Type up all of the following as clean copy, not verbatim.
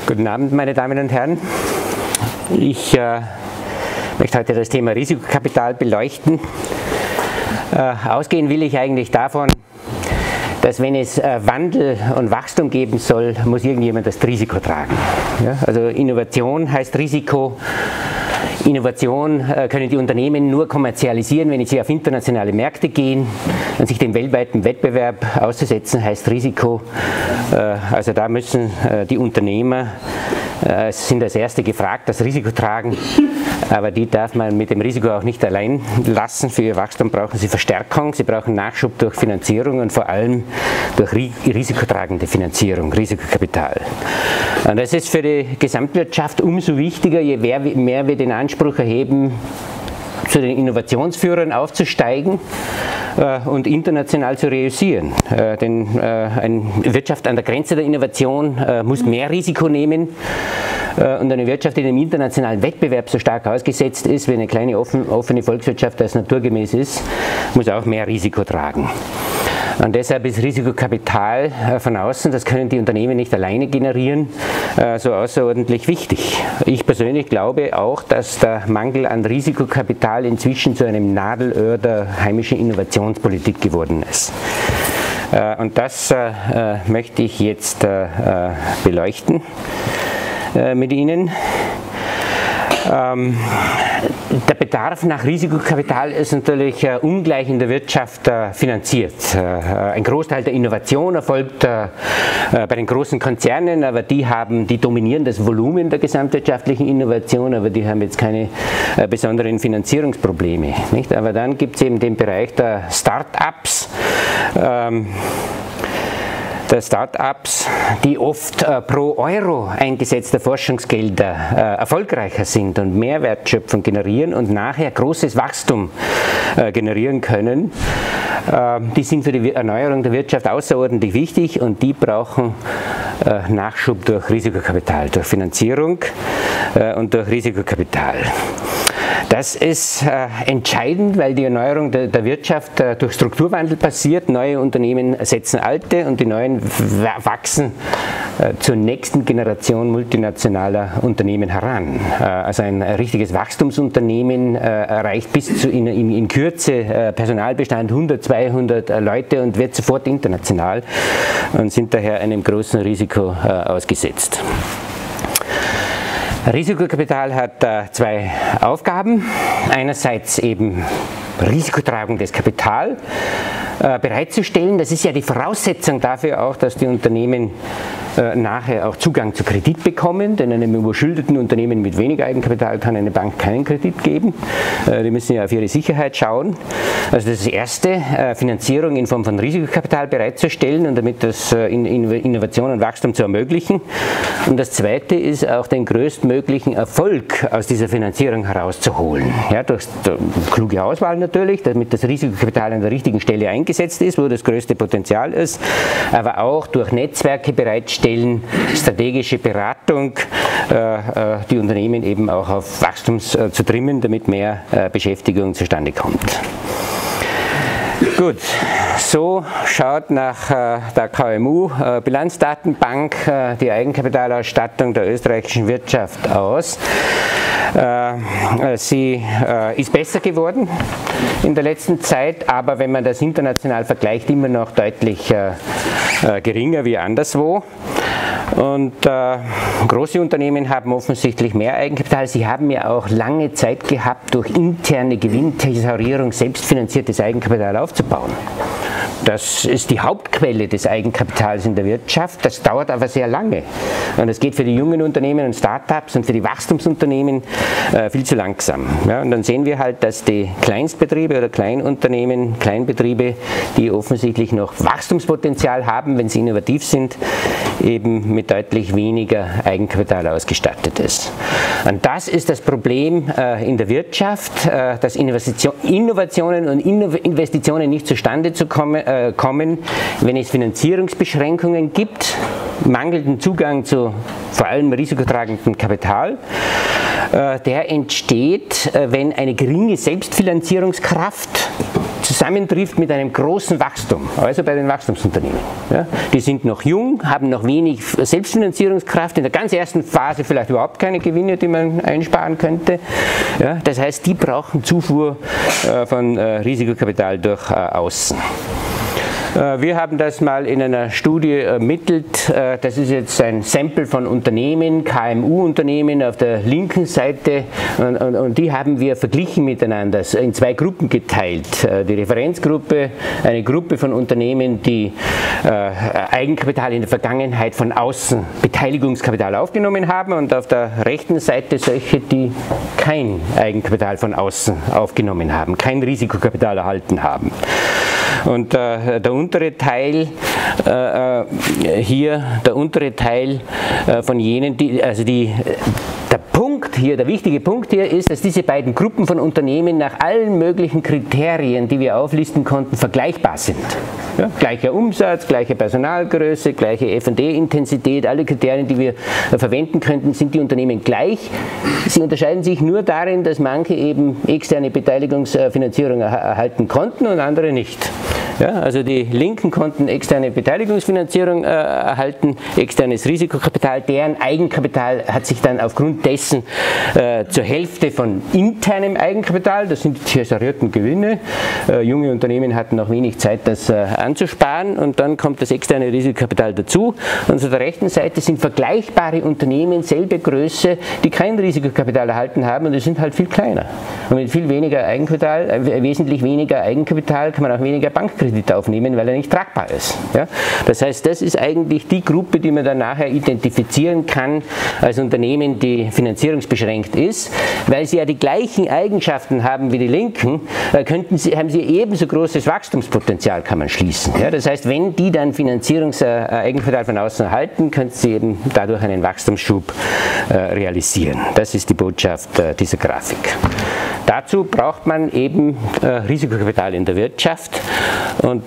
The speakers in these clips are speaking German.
Guten Abend, meine Damen und Herren. Ich möchte heute das Thema Risikokapital beleuchten. Ausgehen will ich eigentlich davon, dass wenn es Wandel und Wachstum geben soll, muss irgendjemand das Risiko tragen. Ja? Also Innovation heißt Risiko. Innovation können die Unternehmen nur kommerzialisieren, wenn sie auf internationale Märkte gehen. Und sich dem weltweiten Wettbewerb auszusetzen, heißt Risiko. Also da müssen die Unternehmer, sind als Erste gefragt, das Risiko tragen. Aber die darf man mit dem Risiko auch nicht allein lassen. Für ihr Wachstum brauchen sie Verstärkung, sie brauchen Nachschub durch Finanzierung und vor allem durch risikotragende Finanzierung, Risikokapital. Und das ist für die Gesamtwirtschaft umso wichtiger, je mehr wir den Anspruch erheben, zu den Innovationsführern aufzusteigen und international zu reüssieren. Denn eine Wirtschaft an der Grenze der Innovation muss mehr Risiko nehmen. Und eine Wirtschaft, die dem internationalen Wettbewerb so stark ausgesetzt ist, wie eine kleine offene Volkswirtschaft das naturgemäß ist, muss auch mehr Risiko tragen. Und deshalb ist Risikokapital von außen, das können die Unternehmen nicht alleine generieren, so außerordentlich wichtig. Ich persönlich glaube auch, dass der Mangel an Risikokapital inzwischen zu einem Nadelöhr der heimischen Innovationspolitik geworden ist. Und das möchte ich jetzt beleuchten mit Ihnen. Der Bedarf nach Risikokapital ist natürlich ungleich in der Wirtschaft finanziert. Ein Großteil der Innovation erfolgt bei den großen Konzernen, aber die dominieren das Volumen der gesamtwirtschaftlichen Innovation, aber die haben jetzt keine besonderen Finanzierungsprobleme. Nicht? Aber dann gibt es eben den Bereich der Start-ups, die oft pro Euro eingesetzter Forschungsgelder erfolgreicher sind und Mehrwertschöpfung generieren und nachher großes Wachstum generieren können. Die sind für die Erneuerung der Wirtschaft außerordentlich wichtig und die brauchen Nachschub durch Risikokapital, durch Finanzierung und durch Risikokapital. Das ist entscheidend, weil die Erneuerung der Wirtschaft durch Strukturwandel passiert. Neue Unternehmen ersetzen alte und die neuen wachsen zur nächsten Generation multinationaler Unternehmen heran. Also ein richtiges Wachstumsunternehmen erreicht bis zu in Kürze Personalbestand 100, 200 Leute und wird sofort international und sind daher einem großen Risiko ausgesetzt. Risikokapital hat zwei Aufgaben. Einerseits eben risikotragendes Kapital bereitzustellen. Das ist ja die Voraussetzung dafür auch, dass die Unternehmen nachher auch Zugang zu Kredit bekommen, denn einem überschuldeten Unternehmen mit wenig Eigenkapital kann eine Bank keinen Kredit geben. Die müssen ja auf ihre Sicherheit schauen. Also das Erste, Finanzierung in Form von Risikokapital bereitzustellen und damit das Innovation und Wachstum zu ermöglichen. Und das Zweite ist auch den größtmöglichen Erfolg aus dieser Finanzierung herauszuholen. Ja, durch kluge Auswahl natürlich, damit das Risikokapital an der richtigen Stelle eingesetzt ist, wo das größte Potenzial ist, aber auch durch Netzwerke bereitstellen, strategische Beratung, die Unternehmen eben auch auf Wachstum zu trimmen, damit mehr Beschäftigung zustande kommt. Gut, so schaut nach der KMU-Bilanzdatenbank die Eigenkapitalausstattung der österreichischen Wirtschaft aus. Sie ist besser geworden in der letzten Zeit, aber wenn man das international vergleicht, immer noch deutlich geringer wie anderswo. Und große Unternehmen haben offensichtlich mehr Eigenkapital. Sie haben ja auch lange Zeit gehabt, durch interne Gewinnthesaurierung selbstfinanziertes Eigenkapital aufzubauen. Das ist die Hauptquelle des Eigenkapitals in der Wirtschaft. Das dauert aber sehr lange. Und das geht für die jungen Unternehmen und Start-ups und für die Wachstumsunternehmen viel zu langsam. Ja, und dann sehen wir halt, dass die Kleinstbetriebe oder Kleinunternehmen, Kleinbetriebe, die offensichtlich noch Wachstumspotenzial haben, wenn sie innovativ sind, eben mit deutlich weniger Eigenkapital ausgestattet ist. Und das ist das Problem in der Wirtschaft, dass Innovationen und Investitionen nicht zustande kommen, wenn es Finanzierungsbeschränkungen gibt, mangelnden Zugang zu vor allem risikotragendem Kapital. Der entsteht, wenn eine geringe Selbstfinanzierungskraft zusammentrifft mit einem großen Wachstum, also bei den Wachstumsunternehmen. Ja, die sind noch jung, haben noch wenig Selbstfinanzierungskraft, in der ganz ersten Phase vielleicht überhaupt keine Gewinne, die man einsparen könnte. Ja, das heißt, die brauchen Zufuhr von Risikokapital durch außen. Wir haben das mal in einer Studie ermittelt. Das ist jetzt ein Sample von Unternehmen, KMU-Unternehmen auf der linken Seite, und die haben wir verglichen miteinander, in zwei Gruppen geteilt. Die Referenzgruppe, eine Gruppe von Unternehmen, die Eigenkapital in der Vergangenheit von außen, Beteiligungskapital aufgenommen haben, und auf der rechten Seite solche, die kein Eigenkapital von außen aufgenommen haben, kein Risikokapital erhalten haben. Und der untere Teil hier, der untere Teil von jenen, der wichtige Punkt hier ist, dass diese beiden Gruppen von Unternehmen nach allen möglichen Kriterien, die wir auflisten konnten, vergleichbar sind. Ja, gleicher Umsatz, gleiche Personalgröße, gleiche F&E-Intensität, alle Kriterien, die wir verwenden könnten, sind die Unternehmen gleich. Sie unterscheiden sich nur darin, dass manche eben externe Beteiligungsfinanzierung erhalten konnten und andere nicht. Ja, also die Linken konnten externe Beteiligungsfinanzierung erhalten, externes Risikokapital, deren Eigenkapital hat sich dann aufgrund dessen zur Hälfte von internem Eigenkapital, das sind die tesorierten Gewinne, junge Unternehmen hatten noch wenig Zeit, das anzusparen, und dann kommt das externe Risikokapital dazu. Und auf der rechten Seite sind vergleichbare Unternehmen, selbe Größe, die kein Risikokapital erhalten haben, und die sind halt viel kleiner. Und mit viel weniger Eigenkapital, wesentlich weniger Eigenkapital, kann man auch weniger Bankkredit aufnehmen, weil er nicht tragbar ist. Ja? Das heißt, das ist eigentlich die Gruppe, die man dann nachher identifizieren kann als Unternehmen, die finanzierungsbeschränkt ist, weil sie ja die gleichen Eigenschaften haben wie die Linken, haben sie ebenso großes Wachstumspotenzial, kann man schließen. Ja? Das heißt, wenn die dann Eigenkapital von außen erhalten, können sie eben dadurch einen Wachstumsschub realisieren. Das ist die Botschaft dieser Grafik. Dazu braucht man eben Risikokapital in der Wirtschaft, und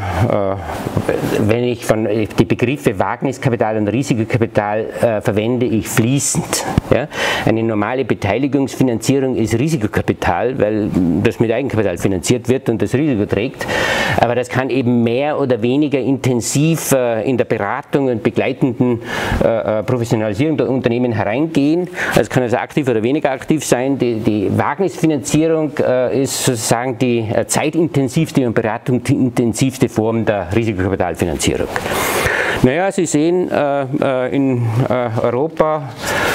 wenn ich die Begriffe Wagniskapital und Risikokapital verwende ich fließend. Ja? Eine normale Beteiligungsfinanzierung ist Risikokapital, weil das mit Eigenkapital finanziert wird und das Risiko trägt, aber das kann eben mehr oder weniger intensiv in der Beratung und begleitenden Professionalisierung der Unternehmen hereingehen. Es kann also aktiv oder weniger aktiv sein. Die Wagnisfinanzierung ist sozusagen die zeitintensivste und beratungsintensivste Form der Risikokapitalfinanzierung. Naja, Sie sehen in Europa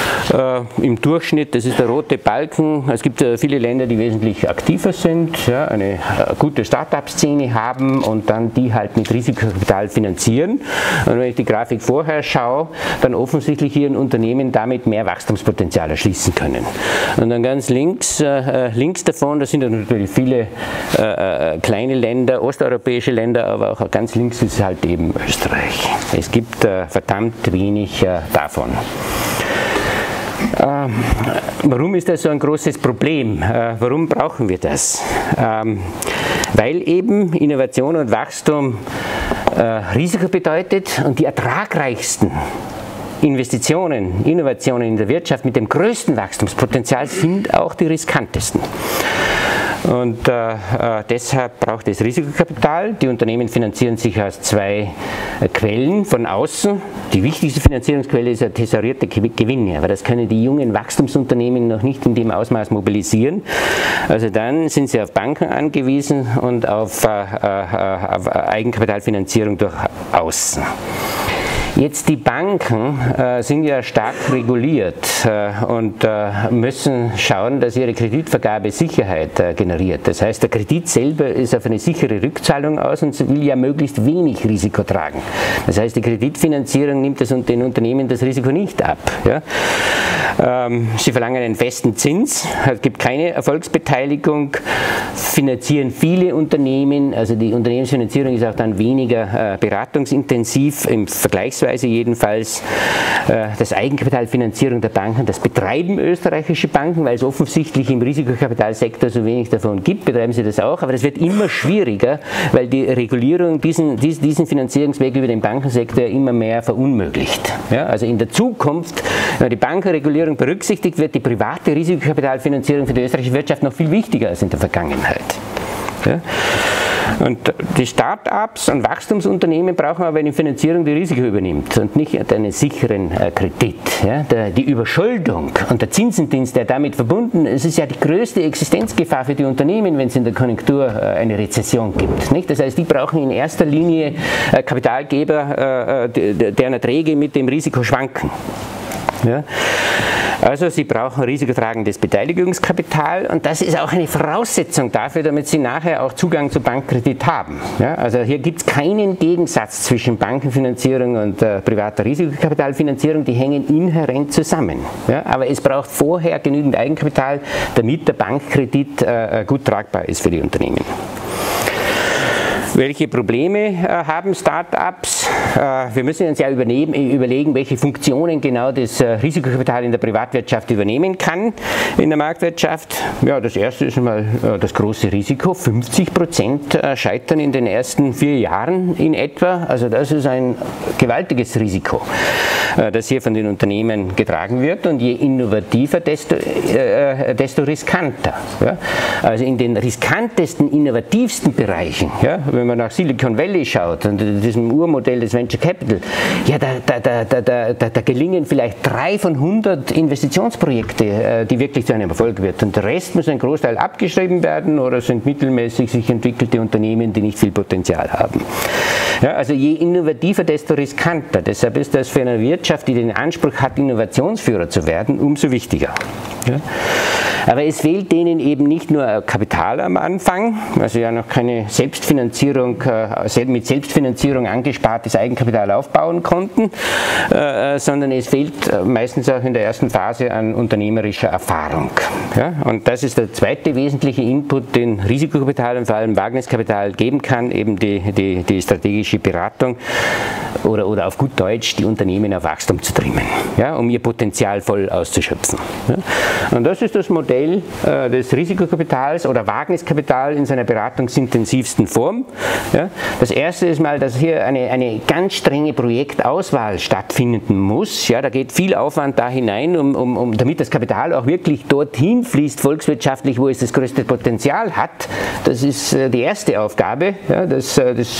im Durchschnitt, das ist der rote Balken, es gibt viele Länder, die wesentlich aktiver sind, ja, eine gute Start-up-Szene haben und dann die halt mit Risikokapital finanzieren. Und wenn ich die Grafik vorher schaue, dann offensichtlich hier ein Unternehmen damit mehr Wachstumspotenzial erschließen können. Und dann ganz links davon, das sind natürlich viele kleine Länder, osteuropäische Länder, aber auch ganz links ist halt eben Österreich. Es gibt verdammt wenig davon. Warum ist das so ein großes Problem? Warum brauchen wir das? Weil eben Innovation und Wachstum Risiko bedeutet, und die ertragreichsten Investitionen, Innovationen in der Wirtschaft mit dem größten Wachstumspotenzial sind auch die riskantesten. Und deshalb braucht es Risikokapital. Die Unternehmen finanzieren sich aus zwei Quellen von außen. Die wichtigste Finanzierungsquelle ist ja tesorierte Gewinne, aber das können die jungen Wachstumsunternehmen noch nicht in dem Ausmaß mobilisieren. Also dann sind sie auf Banken angewiesen und auf Eigenkapitalfinanzierung durch Außen. Jetzt die Banken sind ja stark reguliert und müssen schauen, dass ihre Kreditvergabe Sicherheit generiert. Das heißt, der Kredit selber ist auf eine sichere Rückzahlung aus und will ja möglichst wenig Risiko tragen. Das heißt, die Kreditfinanzierung nimmt den Unternehmen das Risiko nicht ab. Ja? Sie verlangen einen festen Zins, es gibt keine Erfolgsbeteiligung, finanzieren viele Unternehmen, also die Unternehmensfinanzierung ist auch dann weniger beratungsintensiv im Vergleichsweise jedenfalls. Das Eigenkapitalfinanzierung der Banken, das betreiben österreichische Banken, weil es offensichtlich im Risikokapitalsektor so wenig davon gibt, betreiben sie das auch, aber das wird immer schwieriger, weil die Regulierung diesen Finanzierungsweg über den Bankensektor immer mehr verunmöglicht. Ja, also in der Zukunft, wenn die Bankenregulierung berücksichtigt wird, die private Risikokapitalfinanzierung für die österreichische Wirtschaft noch viel wichtiger als in der Vergangenheit. Ja? Und die Start-ups und Wachstumsunternehmen brauchen aber eine Finanzierung, die Risiko übernimmt und nicht einen sicheren Kredit. Ja? Die Überschuldung und der Zinsendienst, der damit verbunden ist, ist ja die größte Existenzgefahr für die Unternehmen, wenn es in der Konjunktur eine Rezession gibt. Nicht? Das heißt, die brauchen in erster Linie Kapitalgeber, deren Erträge mit dem Risiko schwanken. Ja. Also Sie brauchen risikotragendes Beteiligungskapital und das ist auch eine Voraussetzung dafür, damit Sie nachher auch Zugang zu Bankkredit haben. Ja, also hier gibt es keinen Gegensatz zwischen Bankenfinanzierung und privater Risikokapitalfinanzierung, die hängen inhärent zusammen. Ja, aber es braucht vorher genügend Eigenkapital, damit der Bankkredit gut tragbar ist für die Unternehmen. Welche Probleme haben Start-ups? Wir müssen uns ja überlegen, welche Funktionen genau das Risikokapital in der Privatwirtschaft übernehmen kann, in der Marktwirtschaft. Ja, das erste ist einmal das große Risiko. 50% scheitern in den ersten 4 Jahren in etwa. Also das ist ein gewaltiges Risiko, das hier von den Unternehmen getragen wird. Und je innovativer, desto riskanter. Ja? Also in den riskantesten, innovativsten Bereichen, ja, wenn man nach Silicon Valley schaut und diesem Urmodell des Venture Capital, ja, da gelingen vielleicht 3 von 100 Investitionsprojekte, die wirklich zu einem Erfolg wird. Und der Rest muss ein Großteil abgeschrieben werden oder sind mittelmäßig sich entwickelte Unternehmen, die nicht viel Potenzial haben. Ja, also je innovativer, desto riskanter. Deshalb ist das für eine Wirtschaft, die den Anspruch hat, Innovationsführer zu werden, umso wichtiger. Ja. Aber es fehlt denen eben nicht nur Kapital am Anfang, also ja noch keine Selbstfinanzierung, mit Selbstfinanzierung angespartes Eigenkapital aufbauen konnten, sondern es fehlt meistens auch in der ersten Phase an unternehmerischer Erfahrung. Ja? Und das ist der zweite wesentliche Input, den Risikokapital und vor allem Wagniskapital geben kann, eben die strategische Beratung oder auf gut Deutsch die Unternehmen auf Wachstum zu trimmen, ja? Um ihr Potenzial voll auszuschöpfen. Ja? Und das ist das Modell des Risikokapitals oder Wagniskapital in seiner beratungsintensivsten Form. Ja? Das erste ist mal, dass hier eine ganz strenge Projektauswahl stattfinden muss. Ja? Da geht viel Aufwand da hinein, damit das Kapital auch wirklich dorthin fließt, volkswirtschaftlich, wo es das größte Potenzial hat. Das ist die erste Aufgabe, ja? dass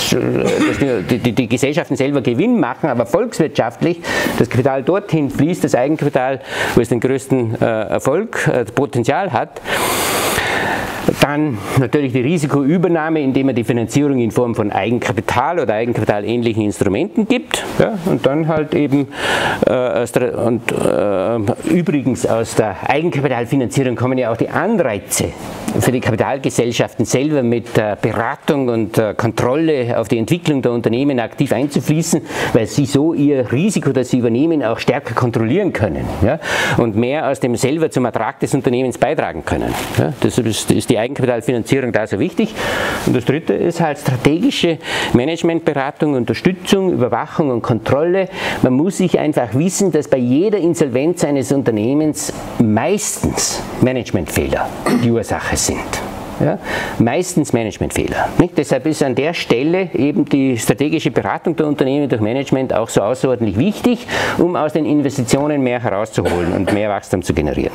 die Gesellschaften selber Gewinn machen, aber volkswirtschaftlich das Kapital dorthin fließt, das Eigenkapital, wo es den größten Erfolg, Potenzial hat. Dann natürlich die Risikoübernahme, indem man die Finanzierung in Form von Eigenkapital oder eigenkapitalähnlichen Instrumenten gibt. Ja, und dann halt eben, übrigens aus der Eigenkapitalfinanzierung kommen ja auch die Anreize für die Kapitalgesellschaften selber mit Beratung und Kontrolle auf die Entwicklung der Unternehmen aktiv einzufließen, weil sie so ihr Risiko, das sie übernehmen, auch stärker kontrollieren können, ja, und mehr aus dem selber zum Ertrag des Unternehmens beitragen können. Ja, deshalb ist die Eigenkapitalfinanzierung da so wichtig. Und das dritte ist halt strategische Managementberatung, Unterstützung, Überwachung und Kontrolle. Man muss sich einfach wissen, dass bei jeder Insolvenz eines Unternehmens meistens Managementfehler die Ursache sind. Ja, meistens Managementfehler. Nicht? Deshalb ist an der Stelle eben die strategische Beratung der Unternehmen durch Management auch so außerordentlich wichtig, um aus den Investitionen mehr herauszuholen und mehr Wachstum zu generieren.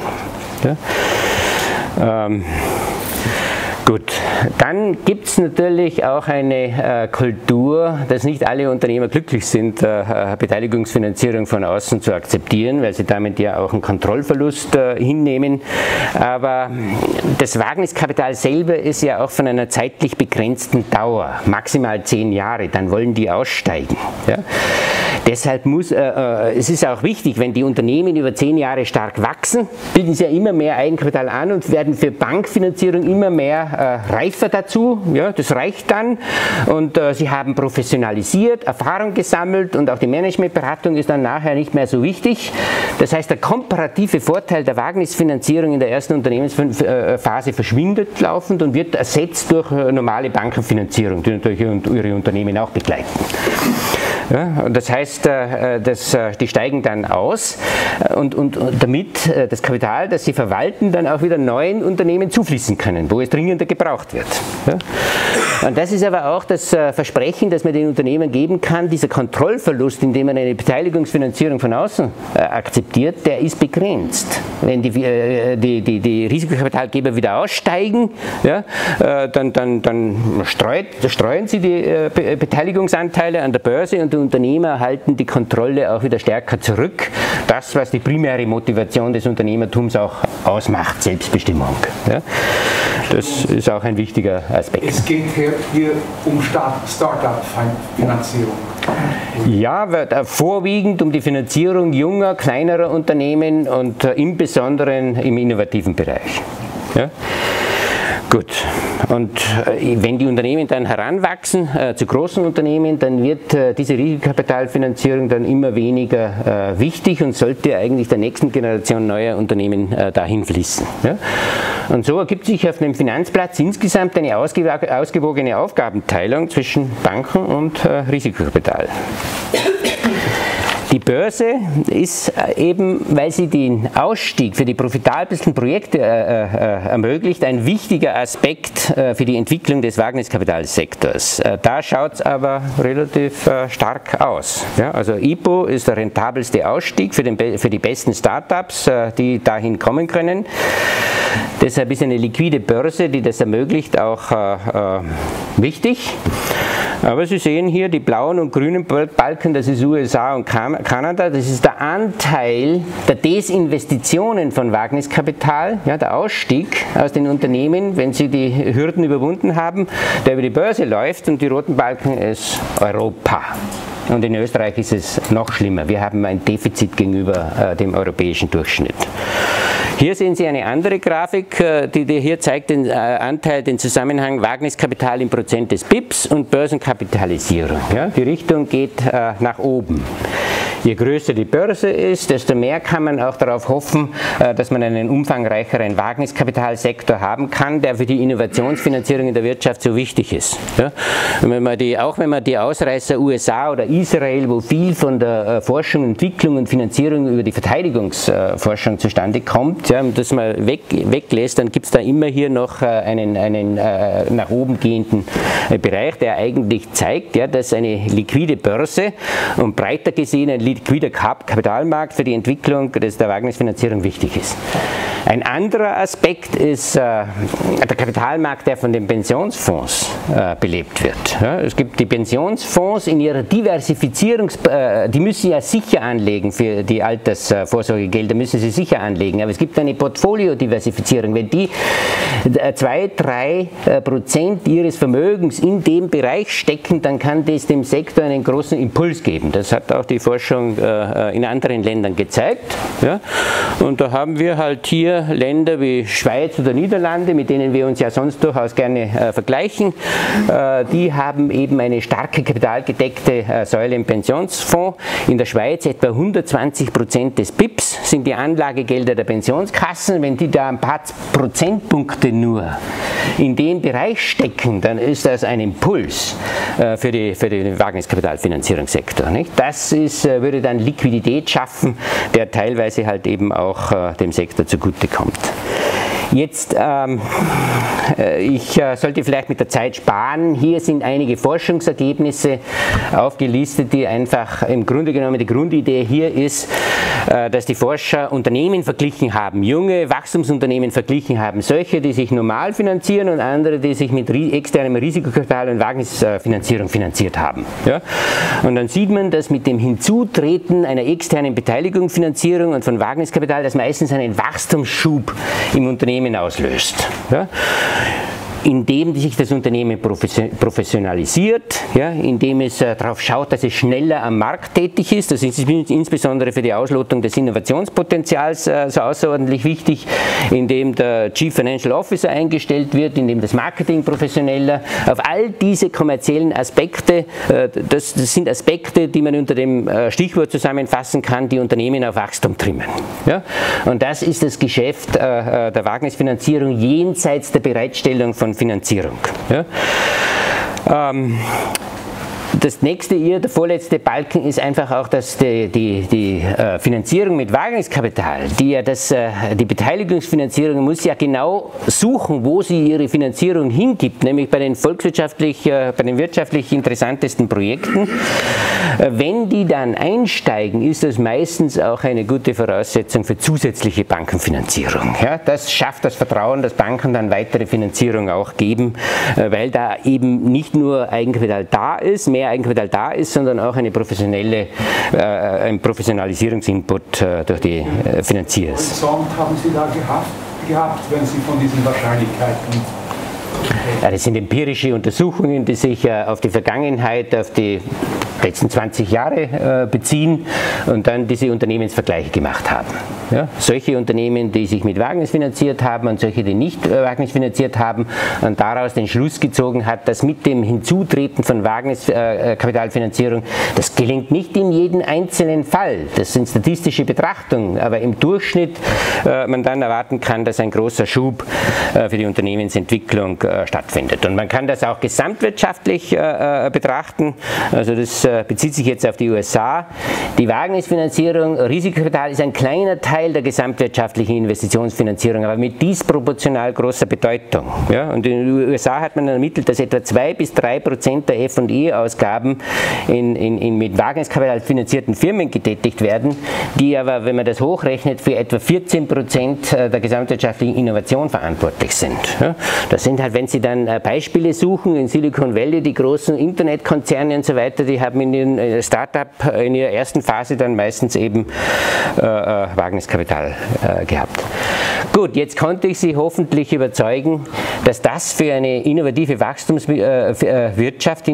Ja? Gut, dann gibt es natürlich auch eine Kultur, dass nicht alle Unternehmer glücklich sind, Beteiligungsfinanzierung von außen zu akzeptieren, weil sie damit ja auch einen Kontrollverlust hinnehmen. Aber das Wagniskapital selber ist ja auch von einer zeitlich begrenzten Dauer, maximal 10 Jahre, dann wollen die aussteigen. Ja? Deshalb es ist auch wichtig, wenn die Unternehmen über 10 Jahre stark wachsen, bilden sie ja immer mehr Eigenkapital an und werden für Bankfinanzierung immer mehr reifer dazu, ja, das reicht dann, und sie haben professionalisiert, Erfahrung gesammelt und auch die Managementberatung ist dann nachher nicht mehr so wichtig. Das heißt, der komparative Vorteil der Wagnisfinanzierung in der ersten Unternehmensphase verschwindet laufend und wird ersetzt durch normale Bankenfinanzierung, die natürlich ihre Unternehmen auch begleiten. Ja, und das heißt, die steigen dann aus und damit das Kapital, das sie verwalten, dann auch wieder neuen Unternehmen zufließen können, wo es dringender gebraucht wird. Ja. Und das ist aber auch das Versprechen, das man den Unternehmen geben kann, dieser Kontrollverlust, indem man eine Beteiligungsfinanzierung von außen akzeptiert, der ist begrenzt. Wenn die Risikokapitalgeber wieder aussteigen, ja, dann streuen sie die Beteiligungsanteile an der Börse und die Unternehmer halten die Kontrolle auch wieder stärker zurück. Das, was die primäre Motivation des Unternehmertums auch ausmacht, Selbstbestimmung. Ja. Das ist auch ein wichtiger Aspekt. Es geht hier um Start-up-Finanzierung. Ja, vorwiegend um die Finanzierung junger, kleinerer Unternehmen und im Besonderen im innovativen Bereich. Ja. Gut, und wenn die Unternehmen dann heranwachsen zu großen Unternehmen, dann wird diese Risikokapitalfinanzierung dann immer weniger wichtig und sollte eigentlich der nächsten Generation neuer Unternehmen dahin fließen. Ja? Und so ergibt sich auf dem Finanzplatz insgesamt eine ausgewogene Aufgabenteilung zwischen Banken und Risikokapital. Die Börse ist eben, weil sie den Ausstieg für die profitabelsten Projekte ermöglicht, ein wichtiger Aspekt für die Entwicklung des Wagniskapitalsektors. Da schaut es aber relativ stark aus. Ja, also IPO ist der rentabelste Ausstieg für die besten Startups, die dahin kommen können. Deshalb ist eine liquide Börse, die das ermöglicht, auch wichtig. Aber Sie sehen hier die blauen und grünen Balken, das ist USA und Kanada, das ist der Anteil der Desinvestitionen von Wagniskapital, ja, der Ausstieg aus den Unternehmen, wenn sie die Hürden überwunden haben, der über die Börse läuft, und die roten Balken ist Europa. Und in Österreich ist es noch schlimmer. Wir haben ein Defizit gegenüber dem europäischen Durchschnitt. Hier sehen Sie eine andere Grafik, die hier zeigt den Anteil, den Zusammenhang Wagniskapital in Prozent des BIPs und Börsenkapitalisierung. Ja, die Richtung geht nach oben. Je größer die Börse ist, desto mehr kann man auch darauf hoffen, dass man einen umfangreicheren Wagniskapitalsektor haben kann, der für die Innovationsfinanzierung in der Wirtschaft so wichtig ist. Ja? Auch wenn man die Ausreißer USA oder Israel, wo viel von der Forschung, Entwicklung und Finanzierung über die Verteidigungsforschung zustande kommt, ja, das man weglässt, dann gibt es da immer hier noch einen nach oben gehenden Bereich, der eigentlich zeigt, ja, dass eine liquide Börse und breiter gesehen ein liquider Kapitalmarkt für die Entwicklung der Wagnisfinanzierung wichtig ist. Ein anderer Aspekt ist der Kapitalmarkt, der von den Pensionsfonds belebt wird. Ja, es gibt die Pensionsfonds in ihrer Diversifizierung, die müssen ja sicher anlegen für die Altersvorsorgegelder, müssen sie sicher anlegen, aber es gibt eine Portfoliodiversifizierung. Wenn die 2–3% ihres Vermögens in dem Bereich stecken, dann kann das dem Sektor einen großen Impuls geben. Das hat auch die Forschung in anderen Ländern gezeigt. Ja? Und da haben wir halt hier Länder wie Schweiz oder Niederlande, mit denen wir uns ja sonst durchaus gerne vergleichen. Die haben eben eine starke kapitalgedeckte Säule im Pensionsfonds. In der Schweiz etwa 120% des BIPs sind die Anlagegelder der Pensionskassen. Wenn die da ein paar Prozentpunkte nur in den Bereich stecken, dann ist das ein Impuls für den Wagniskapitalfinanzierungssektor. Nicht? Das würde dann Liquidität schaffen, der teilweise halt eben auch dem Sektor zugute kommt. Jetzt, ich sollte vielleicht mit der Zeit sparen. Hier sind einige Forschungsergebnisse aufgelistet, die einfach im Grunde genommen die Grundidee hier ist, dass die Forscher Unternehmen verglichen haben, junge Wachstumsunternehmen verglichen haben, solche, die sich normal finanzieren und andere, die sich mit externem Risikokapital und Wagnisfinanzierung finanziert haben. Ja? Und dann sieht man, dass mit dem Hinzutreten einer externen Beteiligungsfinanzierung und von Wagniskapital das meistens einen Wachstumsschub im Unternehmen auslöst. Ja? Indem sich das Unternehmen professionalisiert, ja, indem es darauf schaut, dass es schneller am Markt tätig ist. Das ist insbesondere für die Auslotung des Innovationspotenzials so außerordentlich wichtig, indem der Chief Financial Officer eingestellt wird, indem das Marketing professioneller. Auf all diese kommerziellen Aspekte, das sind Aspekte, die man unter dem Stichwort zusammenfassen kann, die Unternehmen auf Wachstum trimmen. Ja? Und das ist das Geschäft der Wagnisfinanzierung jenseits der Bereitstellung von Finanzierung. Ja? das nächste, der vorletzte Balken ist einfach auch, dass die Finanzierung mit Wagniskapital, die Beteiligungsfinanzierung muss ja genau suchen, wo sie ihre Finanzierung hingibt, nämlich bei den bei den wirtschaftlich interessantesten Projekten. Wenn die dann einsteigen, ist das meistens auch eine gute Voraussetzung für zusätzliche Bankenfinanzierung. Ja, das schafft das Vertrauen, dass Banken dann weitere Finanzierung auch geben, weil da eben nicht nur Eigenkapital da ist, mehr Eigenkapital da ist, sondern auch ein professionalisierungsinput durch die Finanziers. Horizont haben Sie da gehabt, wenn Sie von diesen Wahrscheinlichkeiten? Ja, das sind empirische Untersuchungen, die sich auf die Vergangenheit, auf die letzten 20 Jahre beziehen und dann diese Unternehmensvergleiche gemacht haben. Ja, solche Unternehmen, die sich mit Wagnis finanziert haben und solche, die nicht Wagnis finanziert haben, und daraus den Schluss gezogen hat, dass mit dem Hinzutreten von Wagniskapitalfinanzierung, das gelingt nicht in jedem einzelnen Fall, das sind statistische Betrachtungen, aber im Durchschnitt man dann erwarten kann, dass ein großer Schub für die Unternehmensentwicklung stattfindet. Und man kann das auch gesamtwirtschaftlich betrachten, also das bezieht sich jetzt auf die USA. Die Wagnisfinanzierung, Risikokapital ist ein kleiner Teil der gesamtwirtschaftlichen Investitionsfinanzierung, aber mit disproportional großer Bedeutung. Ja? Und in den USA hat man ermittelt, dass etwa 2 bis 3% der F&E-Ausgaben in mit Wagniskapital finanzierten Firmen getätigt werden, die aber, wenn man das hochrechnet, für etwa 14% der gesamtwirtschaftlichen Innovation verantwortlich sind. Ja? Das sind halt, wenn Sie dann Beispiele suchen, in Silicon Valley, die großen Internetkonzerne und so weiter, die haben in ihren Startup in ihrer ersten Phase dann meistens eben Wagniskapital gehabt. Gut, jetzt konnte ich Sie hoffentlich überzeugen, dass das für eine innovative Wachstumswirtschaft,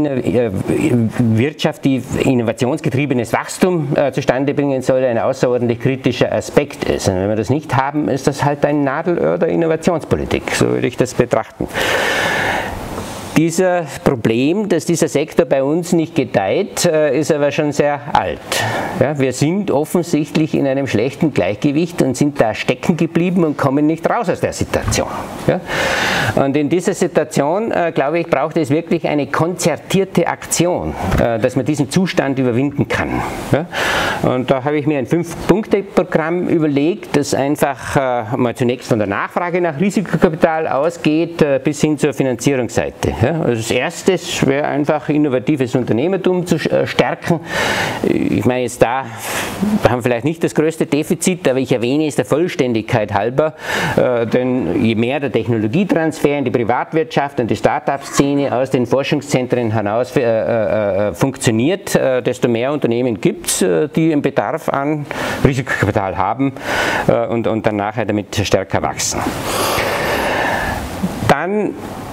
die innovationsgetriebenes Wachstum zustande bringen soll, ein außerordentlich kritischer Aspekt ist. Und wenn wir das nicht haben, ist das halt ein Nadelöhr der Innovationspolitik, so würde ich das betrachten. Dieses Problem, dass dieser Sektor bei uns nicht gedeiht, ist aber schon sehr alt. Ja, wir sind offensichtlich in einem schlechten Gleichgewicht und sind da stecken geblieben und kommen nicht raus aus der Situation. Ja? Und in dieser Situation, glaube ich, braucht es wirklich eine konzertierte Aktion, dass man diesen Zustand überwinden kann. Ja? Und da habe ich mir ein 5-Punkte-Programm überlegt, das einfach mal zunächst von der Nachfrage nach Risikokapital ausgeht, bis hin zur Finanzierungsseite. Ja, also das erste wäre einfach innovatives Unternehmertum zu stärken. Ich meine jetzt da haben wir vielleicht nicht das größte Defizit, aber ich erwähne es der Vollständigkeit halber, denn je mehr der Technologietransfer in die Privatwirtschaft und die Start-up-Szene aus den Forschungszentren hinaus funktioniert, desto mehr Unternehmen gibt es, die einen Bedarf an Risikokapital haben und dann nachher damit stärker wachsen. Dann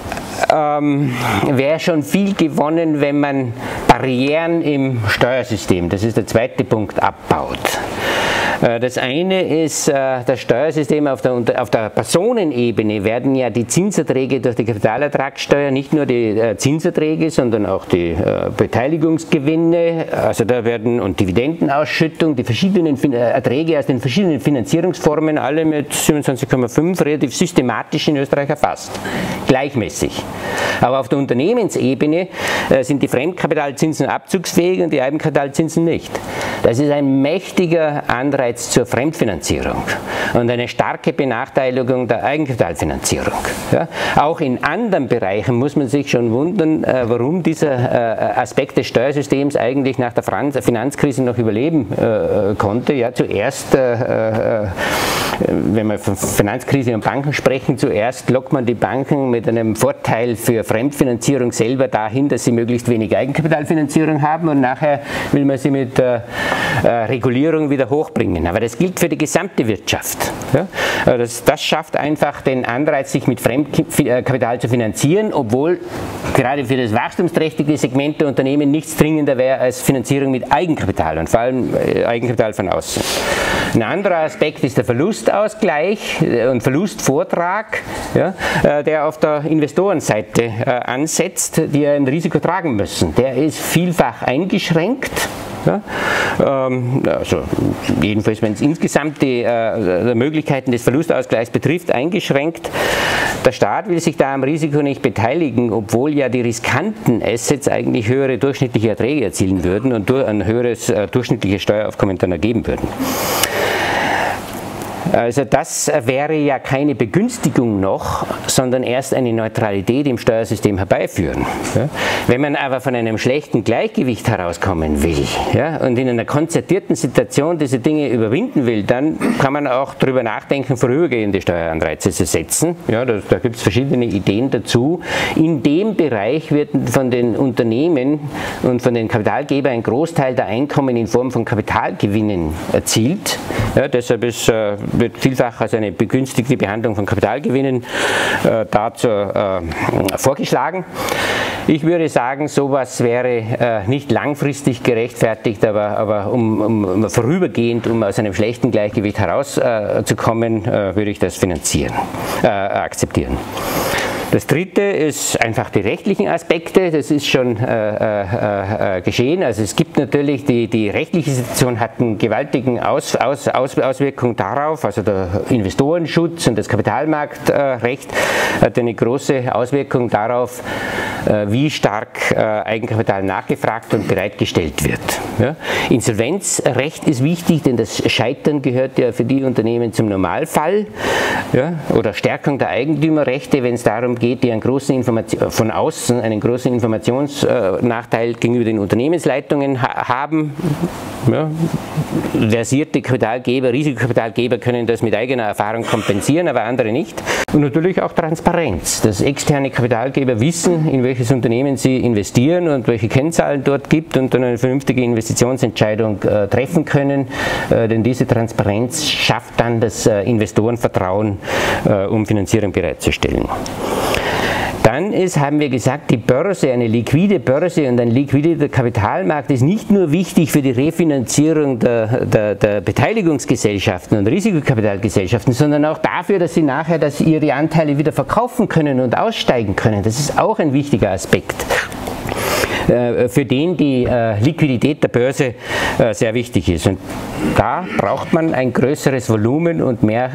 wäre schon viel gewonnen, wenn man Barrieren im Steuersystem, das ist der zweite Punkt, abbaut. Das eine ist das Steuersystem auf der Personenebene werden ja die Zinserträge durch die Kapitalertragssteuer, nicht nur die Zinserträge, sondern auch die Beteiligungsgewinne, also da werden und Dividendenausschüttung, die verschiedenen Erträge aus den verschiedenen Finanzierungsformen, alle mit 27,5 relativ systematisch in Österreich erfasst, gleichmäßig. Aber auf der Unternehmensebene sind die Fremdkapitalzinsen abzugsfähig und die Eigenkapitalzinsen nicht. Das ist ein mächtiger Anreiz zur Fremdfinanzierung und eine starke Benachteiligung der Eigenkapitalfinanzierung. Ja? Auch in anderen Bereichen muss man sich schon wundern, warum dieser Aspekt des Steuersystems eigentlich nach der Finanzkrise noch überleben konnte. Ja, zuerst, wenn wir von Finanzkrise und Banken sprechen, zuerst lockt man die Banken mit einem Vorteil für Fremdfinanzierung selber dahin, dass sie möglichst wenig Eigenkapitalfinanzierung haben und nachher will man sie mit Regulierung wieder hochbringen. Aber das gilt für die gesamte Wirtschaft. Ja? Das schafft einfach den Anreiz, sich mit Fremdkapital zu finanzieren, obwohl gerade für das wachstumsträchtige Segment der Unternehmen nichts dringender wäre als Finanzierung mit Eigenkapital und vor allem Eigenkapital von außen. Ein anderer Aspekt ist der Verlustausgleich und Verlustvortrag, ja, der auf der Investorenseite ansetzt, die ein Risiko tragen müssen. Der ist vielfach eingeschränkt. Ja? Also jedenfalls, wenn es insgesamt die Möglichkeiten des Verlustausgleichs betrifft, eingeschränkt. Der Staat will sich da am Risiko nicht beteiligen, obwohl ja die riskanten Assets eigentlich höhere durchschnittliche Erträge erzielen würden und ein höheres durchschnittliches Steueraufkommen dann ergeben würden. Also das wäre ja keine Begünstigung noch, sondern erst eine Neutralität im Steuersystem herbeiführen. Ja? Wenn man aber von einem schlechten Gleichgewicht herauskommen will, ja, und in einer konzertierten Situation diese Dinge überwinden will, dann kann man auch darüber nachdenken, vorübergehende Steueranreize zu setzen. Ja, da gibt es verschiedene Ideen dazu. In dem Bereich wird von den Unternehmen und von den Kapitalgebern ein Großteil der Einkommen in Form von Kapitalgewinnen erzielt. Ja, deshalb wird vielfach als eine begünstigte Behandlung von Kapitalgewinnen dazu vorgeschlagen. Ich würde sagen, sowas wäre nicht langfristig gerechtfertigt, aber vorübergehend, um aus einem schlechten Gleichgewicht herauszukommen, würde ich das akzeptieren. Das dritte ist einfach die rechtlichen Aspekte, das ist schon geschehen. Also es gibt natürlich, die rechtliche Situation hat eine gewaltige Auswirkung darauf, also der Investorenschutz und das Kapitalmarktrecht hat eine große Auswirkung darauf, wie stark Eigenkapital nachgefragt und bereitgestellt wird. Ja? Insolvenzrecht ist wichtig, denn das Scheitern gehört ja für die Unternehmen zum Normalfall, ja? Oder Stärkung der Eigentümerrechte, wenn es darum geht, die einen großen von außen einen großen Informationsnachteil gegenüber den Unternehmensleitungen haben. Ja. Versierte Kapitalgeber, Risikokapitalgeber können das mit eigener Erfahrung kompensieren, aber andere nicht. Und natürlich auch Transparenz, dass externe Kapitalgeber wissen, in welches Unternehmen sie investieren und welche Kennzahlen dort gibt und dann eine vernünftige Investitionsentscheidung treffen können, denn diese Transparenz schafft dann das Investorenvertrauen, um Finanzierung bereitzustellen. Dann haben wir gesagt, die Börse, eine liquide Börse und ein liquider Kapitalmarkt ist nicht nur wichtig für die Refinanzierung der Beteiligungsgesellschaften und Risikokapitalgesellschaften, sondern auch dafür, dass sie nachher ihre Anteile wieder verkaufen können und aussteigen können. Das ist auch ein wichtiger Aspekt, für den die Liquidität der Börse sehr wichtig ist. Und da braucht man ein größeres Volumen und mehr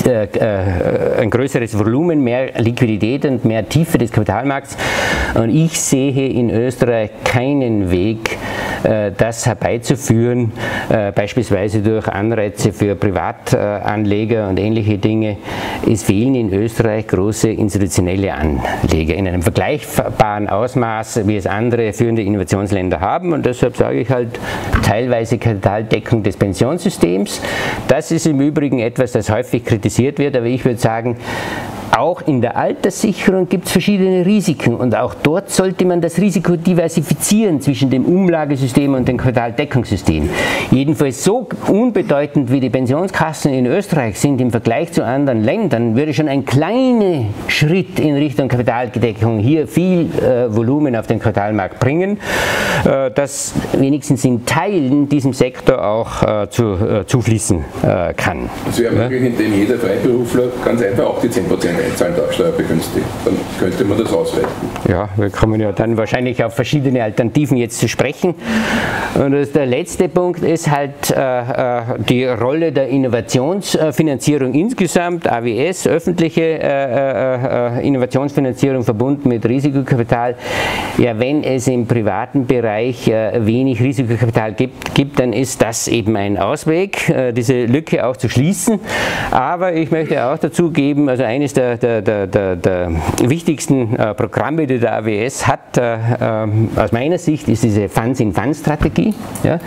Liquidität und mehr Tiefe des Kapitalmarkts. Und ich sehe in Österreich keinen Weg, das herbeizuführen, beispielsweise durch Anreize für Privatanleger und ähnliche Dinge. Es fehlen in Österreich große institutionelle Anleger in einem vergleichbaren Ausmaß, wie es andere führende Innovationsländer haben, und deshalb sage ich halt teilweise Kapitaldeckung des Pensionssystems. Das ist im Übrigen etwas, das häufig kritisiert wird, aber ich würde sagen, auch in der Alterssicherung gibt es verschiedene Risiken und auch dort sollte man das Risiko diversifizieren zwischen dem Umlagesystem und dem Kapitaldeckungssystem. Jedenfalls so unbedeutend wie die Pensionskassen in Österreich sind im Vergleich zu anderen Ländern, würde schon ein kleiner Schritt in Richtung Kapitaldeckung hier viel Volumen auf den Kapitalmarkt bringen, das wenigstens in Teilen diesem Sektor auch zufließen kann. Es wäre möglich, indem jeder Freiberufler ganz einfach auch die 10% einzahlen darf, steuerbegünstigt. Dann könnte man das ausweiten. Ja, wir kommen ja dann wahrscheinlich auf verschiedene Alternativen jetzt zu sprechen. Und der letzte Punkt ist halt die Rolle der Innovationsfinanzierung insgesamt, AWS, öffentliche Innovationsfinanzierung verbunden mit Risikokapital. Ja, wenn es im privaten Bereich wenig Risikokapital gibt, dann ist das eben ein Ausweg, diese Lücke auch zu schließen. Aber ich möchte auch dazu geben, also eines der wichtigsten Programme, die der AWS hat, aus meiner Sicht, ist diese Funds-in-Funds-Strategie. Ja,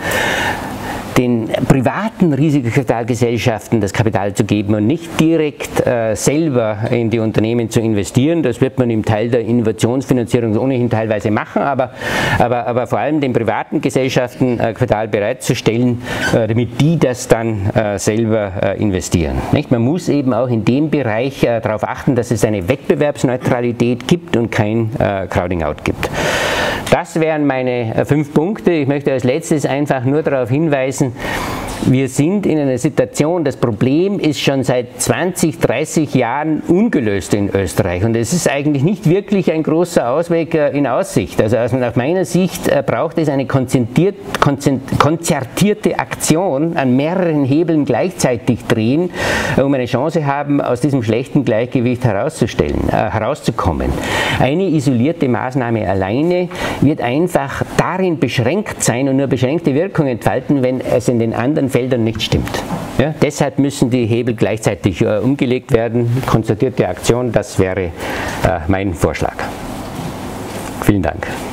den privaten Risikokapitalgesellschaften das Kapital zu geben und nicht direkt selber in die Unternehmen zu investieren. Das wird man im Teil der Innovationsfinanzierung ohnehin teilweise machen, aber vor allem den privaten Gesellschaften Kapital bereitzustellen, damit die das dann selber investieren. Nicht? Man muss eben auch in dem Bereich darauf achten, dass es eine Wettbewerbsneutralität gibt und kein Crowding-out gibt. Das wären meine 5 Punkte. Ich möchte als letztes einfach nur darauf hinweisen, Wir sind in einer Situation, das Problem ist schon seit 20, 30 Jahren ungelöst in Österreich und es ist eigentlich nicht wirklich ein großer Ausweg in Aussicht. Also aus meiner Sicht braucht es eine konzertierte Aktion, an mehreren Hebeln gleichzeitig drehen, um eine Chance haben, aus diesem schlechten Gleichgewicht herauszukommen. Eine isolierte Maßnahme alleine wird einfach darin beschränkt sein und nur beschränkte Wirkung entfalten, wenn es in den anderen Feldern nicht stimmt. Ja, deshalb müssen die Hebel gleichzeitig umgelegt werden. Konzertierte Aktion, das wäre mein Vorschlag. Vielen Dank.